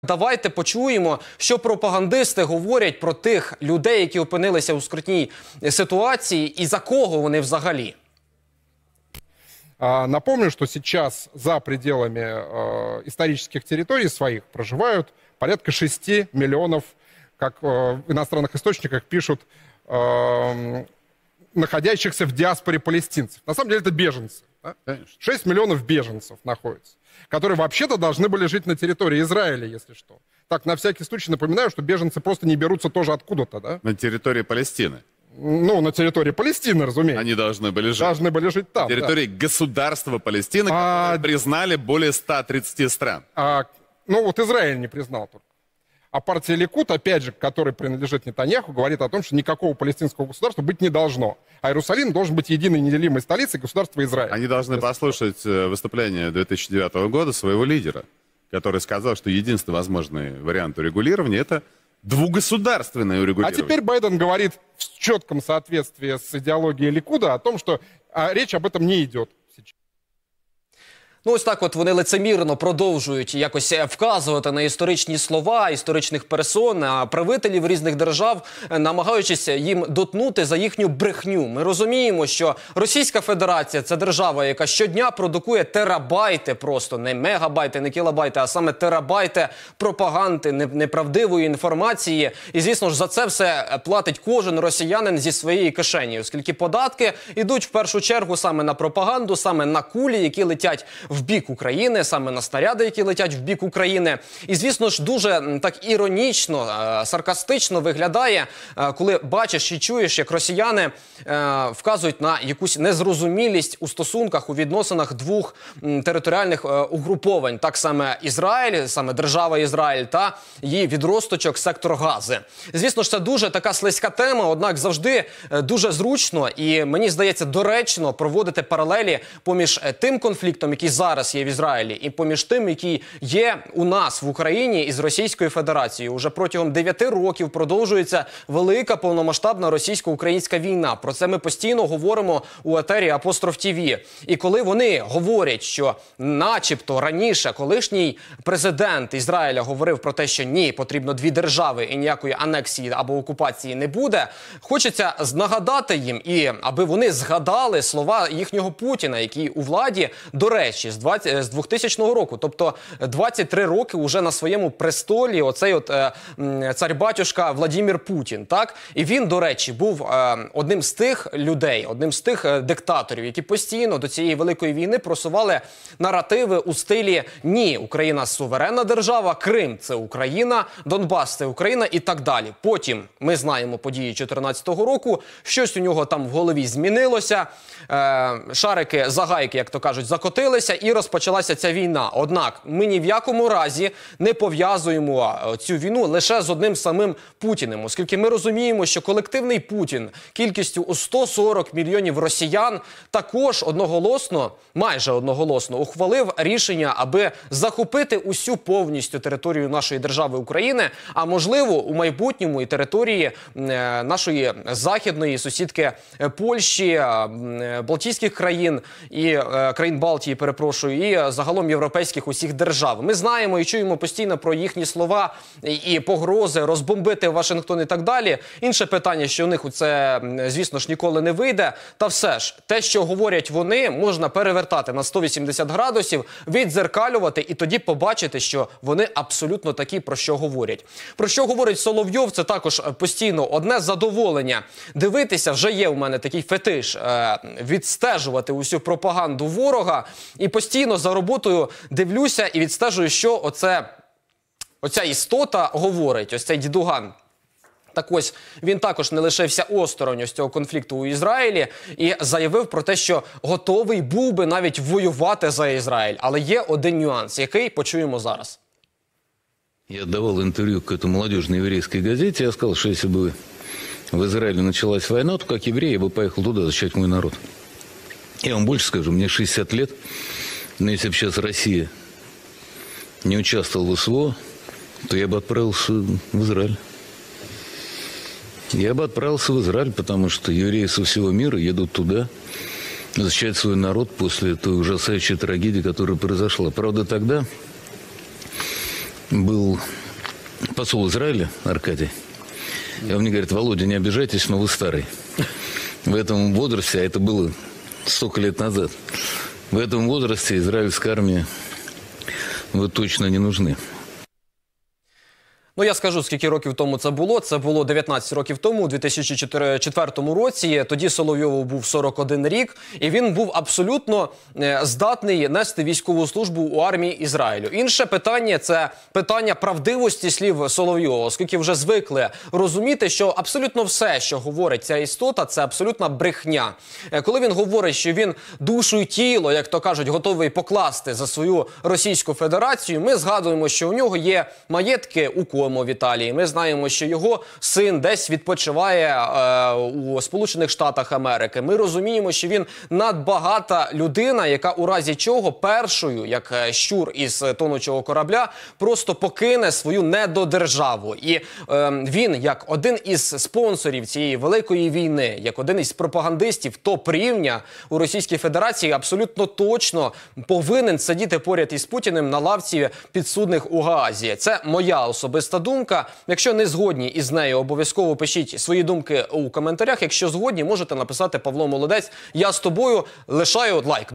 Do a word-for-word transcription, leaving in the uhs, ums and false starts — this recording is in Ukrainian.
Давайте почуємо, що пропагандисти говорять про тих людей, які опинилися у скрутній ситуації, і за кого вони взагалі. Напомню, что сейчас за пределами э, исторических территорий своих проживают порядка шести миллионов, как э, в иностранных источниках пишут, э, находящихся в диаспоре палестинцев. На самом деле это беженцы. Да? шесть миллионов беженцев находятся, которые вообще-то должны были жить на территории Израиля, если что. Так, на всякий случай напоминаю, что беженцы просто не берутся тоже откуда-то. Да? На территории Палестины. Ну, на территории Палестины, разумеется. Они должны были жить. Должны были жить там. На территории да. государства Палестины, а... которое признали более ста тридцати стран. А, ну, вот Израиль не признал только. А партия Ликуд, опять же, к которой принадлежит Нетаньяху, говорит о том, что никакого палестинского государства быть не должно. А Иерусалим должен быть единой неделимой столицей государства Израиля. Они должны Если... послушать выступление две тысячи девятого года своего лидера, который сказал, что единственный возможный вариант урегулирования – это двугосударственное урегулирование. А теперь Байден говорит в четком соответствии с идеологией Ликуда о том, что а, речь об этом не идет. Ну, ось так от вони лицемірно продовжують якось вказувати на історичні слова, історичних персон, правителів різних держав, намагаючись їм дотнути за їхню брехню. Ми розуміємо, що Російська Федерація – це держава, яка щодня продукує терабайти просто, не мегабайти, не кілобайти, а саме терабайти пропаганди, неправдивої інформації. І, звісно ж, за це все платить кожен росіянин зі своєї кишені, оскільки податки йдуть в першу чергу саме на пропаганду, саме на кулі, які летять в бік України, саме на снаряди, які летять в бік України. І, звісно ж, дуже так іронічно, саркастично виглядає, коли бачиш і чуєш, як росіяни вказують на якусь незрозумілість у стосунках, у відносинах двох територіальних угруповань. Так саме Ізраїль, саме держава Ізраїль та її відросточок сектор Гази. Звісно ж, це дуже така слизька тема, однак завжди дуже зручно і, мені здається, доречно проводити паралелі поміж тим конфліктом, який зараз є в Ізраїлі, і поміж тим, який є у нас в Україні із Російською Федерацією. Уже протягом дев'яти років продовжується велика повномасштабна російсько-українська війна. Про це ми постійно говоримо у етері Апостроф ТІВІ. І коли вони говорять, що начебто раніше колишній президент Ізраїля говорив про те, що ні, потрібно дві держави і ніякої анексії або окупації не буде, хочеться нагадати їм, і аби вони згадали слова їхнього Путіна, який у владі, до речі, з двохтисячного року, тобто двадцять три роки вже на своєму престолі оцей от е, цар-батюшка Владимир Путін, так? І він, до речі, був е, одним з тих людей, одним з тих е, диктаторів, які постійно до цієї великої війни просували наративи у стилі «Ні, Україна – суверенна держава, Крим – це Україна, Донбас – це Україна» і так далі. Потім ми знаємо події дві тисячі чотирнадцятого року, щось у нього там в голові змінилося, е, шарики, загайки, як то кажуть, закотилися, і розпочалася ця війна. Однак ми ні в якому разі не пов'язуємо цю війну лише з одним самим Путіним, оскільки ми розуміємо, що колективний Путін кількістю у сто сорок мільйонів росіян також одноголосно, майже одноголосно, ухвалив рішення, аби захопити усю повністю територію нашої держави України, а можливо у майбутньому і території нашої західної сусідки Польщі, Балтійських країн і країн Балтії, перепрошую, і загалом європейських усіх держав. Ми знаємо і чуємо постійно про їхні слова і погрози розбомбити Вашингтон і так далі. Інше питання, що у них це, звісно ж, ніколи не вийде. Та все ж, те, що говорять вони, можна перевертати на сто вісімдесят градусів, віддзеркалювати і тоді побачити, що вони абсолютно такі, про що говорять. Про що говорить Соловйов, це також постійно одне задоволення. Дивитися, вже є у мене такий фетиш, відстежувати усю пропаганду ворога, і постійно за роботою дивлюся і відстежую, що оце, оця істота говорить, ось цей дідуган. Так ось, він також не лишився осторонь ось цього конфлікту у Ізраїлі і заявив про те, що готовий був би навіть воювати за Ізраїль. Але є один нюанс, який почуємо зараз. Я давал интервью какой-то молодежной еврейской газете. Я сказал, что если бы в Израиле началась война, то как еврей я бы поехал туда защищать мой народ. Я вам больше скажу, мне шестьдесят лет, но если бы сейчас Россия не участвовала в СВО, то я бы отправился в Израиль. Я бы отправился в Израиль, потому что евреи со всего мира едут туда защищать свой народ после той ужасающей трагедии, которая произошла. Правда, тогда был посол Израиля, Аркадий. И он мне говорит: Володя, не обижайтесь, но вы старый. В этом возрасте, а это было столько лет назад, в этом возрасте израильской армии вы точно не нужны. Ну, я скажу, скільки років тому це було. Це було дев'ятнадцять років тому, у дві тисячі четвертому році. Тоді Соловйову був сорок один рік, і він був абсолютно здатний нести військову службу у армії Ізраїлю. Інше питання – це питання правдивості слів Соловйова, оскільки вже звикли розуміти, що абсолютно все, що говорить ця істота, це абсолютна брехня. Коли він говорить, що він душу і тіло, як то кажуть, готовий покласти за свою Російську Федерацію, ми згадуємо, що у нього є маєтки у Кому в Італії. Ми знаємо, що його син десь відпочиває е, у Сполучених Штатах Америки. Ми розуміємо, що він надбагата людина, яка у разі чого першою, як щур із тонучого корабля, просто покине свою недодержаву. І е, він, як один із спонсорів цієї великої війни, як один із пропагандистів топ-рівня у Російській Федерації, абсолютно точно повинен сидіти поряд із Путіним на лавці підсудних у Гаазі. Це моя особиста думка. Якщо не згодні із нею, обов'язково пишіть свої думки у коментарях. Якщо згодні, можете написати: Павло Молодець, я з тобою, лишаю лайк.